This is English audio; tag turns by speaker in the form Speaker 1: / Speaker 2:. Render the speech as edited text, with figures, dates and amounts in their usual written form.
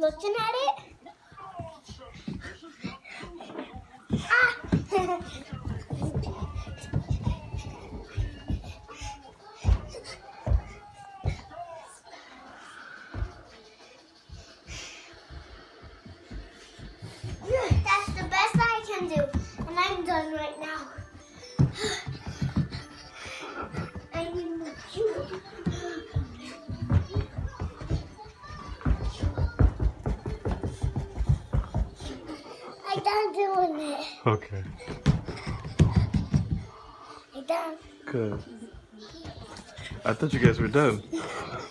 Speaker 1: looking at it. Ah! That's the best I can do, and I'm done right now. I need more cute. I'm done doing it.
Speaker 2: Okay.
Speaker 1: I'm done.
Speaker 2: Good. I thought you guys were done.